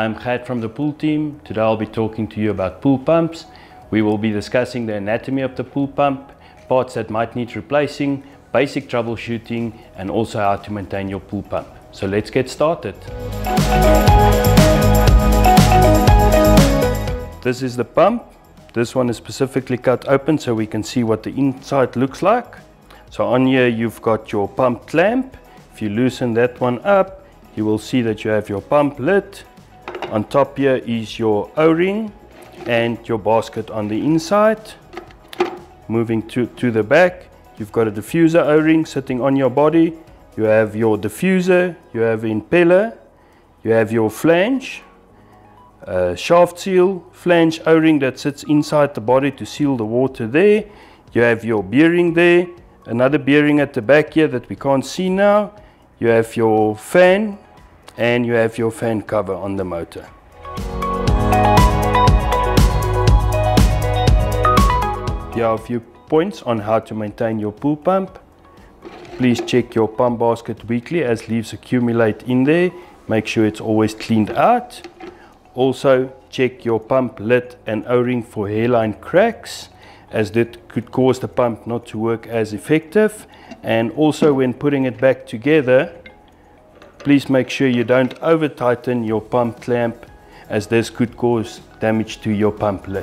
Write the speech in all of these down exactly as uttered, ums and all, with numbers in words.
I'm Gert from the pool team. Today I'll be talking to you about pool pumps. We will be discussing the anatomy of the pool pump, parts that might need replacing, basic troubleshooting, and also how to maintain your pool pump. So let's get started. This is the pump. This one is specifically cut open so we can see what the inside looks like. So on here you've got your pump clamp. If you loosen that one up, you will see that you have your pump lid. On top here is your O-ring and your basket on the inside. Moving to, to the back, you've got a diffuser O-ring sitting on your body. You have your diffuser, you have an impeller, you have your flange, a shaft seal, flange O-ring that sits inside the body to seal the water there. You have your bearing there, another bearing at the back here that we can't see now. You have your fan and you have your fan cover on the motor. Here are a few points on how to maintain your pool pump. Please check your pump basket weekly as leaves accumulate in there. Make sure it's always cleaned out. Also check your pump lid and O-ring for hairline cracks, as that could cause the pump not to work as effective. And also when putting it back together, please make sure you don't over tighten your pump clamp, as this could cause damage to your pump lid.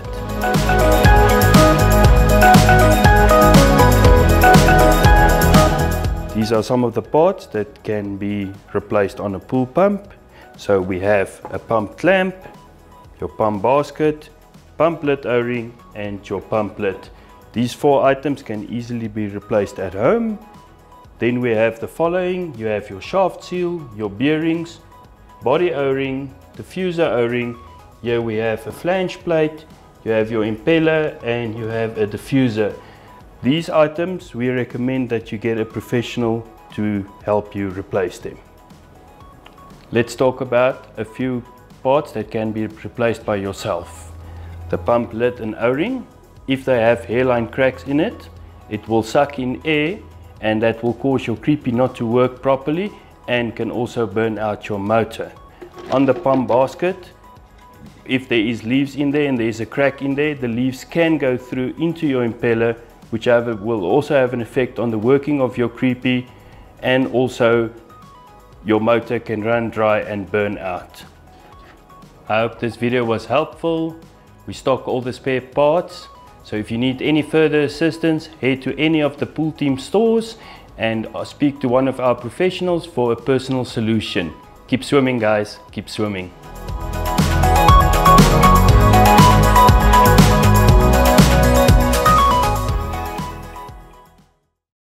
These are some of the parts that can be replaced on a pool pump. So we have a pump clamp, your pump basket, pump lid O-ring and your pump lid. These four items can easily be replaced at home. Then we have the following. You have your shaft seal, your bearings, body O-ring, diffuser O-ring. Here we have a flange plate, you have your impeller and you have a diffuser. These items we recommend that you get a professional to help you replace them. Let's talk about a few parts that can be replaced by yourself. The pump lid and O-ring, if they have hairline cracks in it, it will suck in air and that will cause your creepy not to work properly and can also burn out your motor. On the pump basket, if there is leaves in there and there is a crack in there, the leaves can go through into your impeller, which will also have an effect on the working of your creepy, and also your motor can run dry and burn out. I hope this video was helpful. We stock all the spare parts, so if you need any further assistance, head to any of the pool team stores and speak to one of our professionals for a personal solution. Keep swimming guys, keep swimming.